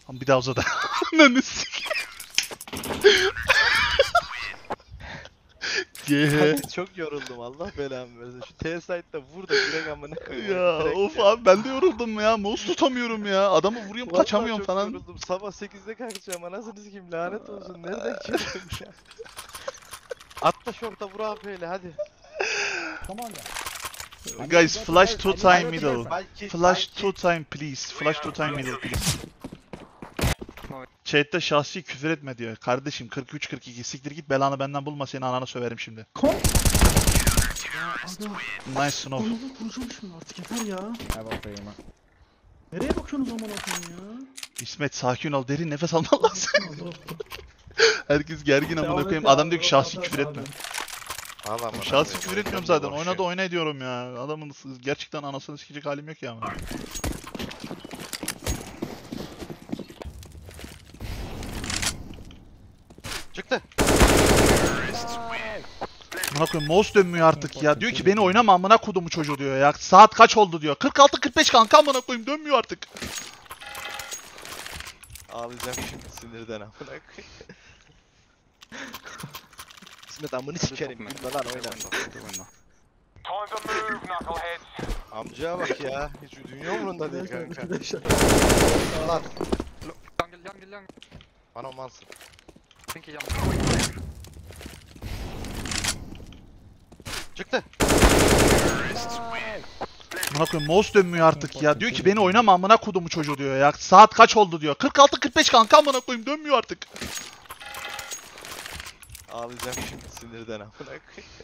Bir daha uzadı. Ananı sikeyim. Kanka çok yoruldum, Allah belamı versin. Şu T-Site'da vur da direkt amına koyayım. Ya Direkt of ya. abi ben de yoruldum ya. Mouse tutamıyorum ya. Adamı vuruyorum Vallahi kaçamıyorum çok falan. yoruldum. Sabah 8'de kalkacağım, anasını sikeyim, lanet olsun. Nereden çıktın ya? Atla şorta, vur AP'yle hadi. Guys flash two time Ay, middle. belki- Flash belki- two time please. Flash two time middle please. Chat'te şahsi küfür etme diyor. Kardeşim 43-42 siktir git belanı benden bulma, seni anana söverim şimdi. Nice snow. Konuda konuşalım şunu artık, yeter ya. Nereye bakıyorsunuz aman okuyun ya? İsmet sakin ol, derin nefes alman lazım. Allah. Herkes gergin amına koyayım. Adam diyor ki şahsi küfür etme. Vallahi amına Şahsi koyayım, küfür etmiyorum oyundan zaten. boş Oynadı ya. oyna diyorum ya. Adamın gerçekten anasını sikecek halim yok ya amına. Çıktı. Amına koyayım mouse dönmüyor artık ya. Diyor ki beni oynama amına kodumu çocuğu diyor ya. Saat kaç oldu diyor. 46-45 kanka amına koyayım, dönmüyor artık. Ağlayacağım şimdi sinirden amına koyayım. İsmet amını sikerim, gülme lan, oyna. Amcaya bak ya, hiç dünya umurunda değil kanka. Lan, bana olmazsın. Çıktı. Amına koyayım mouse dönmüyor artık ya. Diyor ki beni oynama amına kodumu çocuğu diyor ya. Saat kaç oldu diyor. 46-45 kanka amına koyayım, dönmüyor artık. Ağlayacağım şimdi sinirden amına koyayım.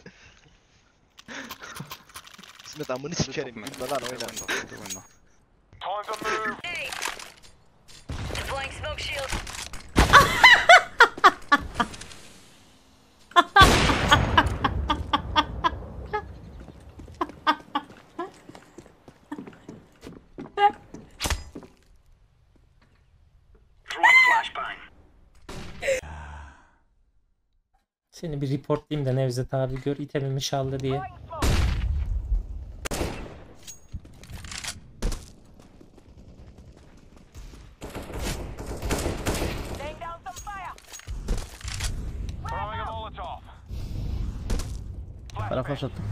İsmet amını sikerim, gülme lan, oyna. Deploying smoke shield. Seni bir reportlayayım da Nevzat abi gör itemimi çaldı diye. Laying down some fire. Bana flash attım.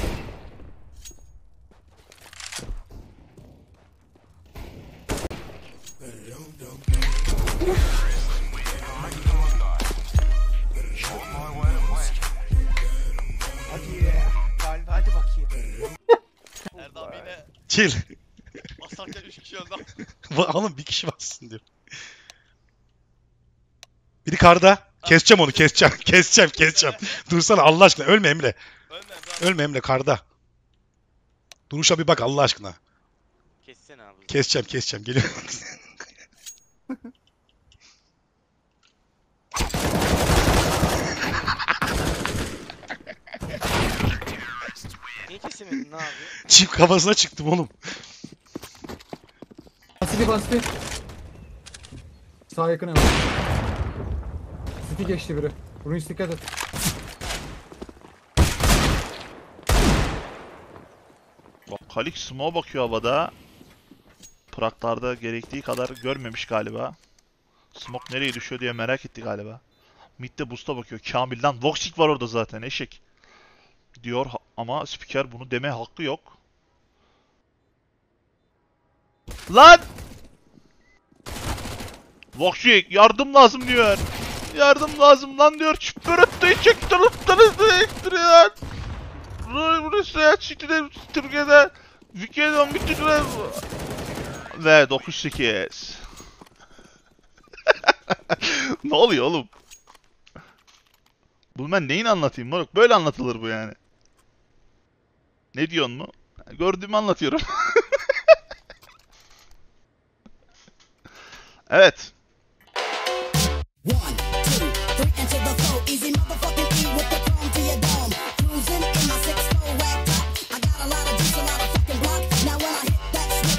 Hadi bakayım. Erdem yine Chill. basarken 3 kişi öldü. Oğlum bir kişi bassın diyor. Biri karda. Keseceğim onu, keseceğim. Keseceğim. Dursana Allah aşkına, ölme Emre. Ölme Ölme Emre, karda. Duruşa bir bak Allah aşkına. Kessene abi. Keseceğim. Geliyor. Niye kesemedin ne abi? Çift kafasına çıktım oğlum. Bastı. Sağ yakın hemen. City geçti biri. Ruins dikkat et. Bak Kalik smoke'a bakıyor havada. Praklarda gerektiği kadar görmemiş galiba. Smoke nereye düşüyor diye merak etti galiba. Mid'de boost'a bakıyor. Kamil'den Voxic var orada zaten eşek. Diyor ama spiker bunu deme hakkı yok. Lan! Voxic yardım lazım diyor. Yardım lazım lan diyor. Çıpırıttı çektirip Rusya City'de Türkiye'de Wiki'den bitirdiler. Ve 9-8. Ne oluyor oğlum? Bunu ben neyin anlatayım moruk? Böyle anlatılır bu yani. Ne diyorsun mu? Gördüğümü anlatıyorum. Evet.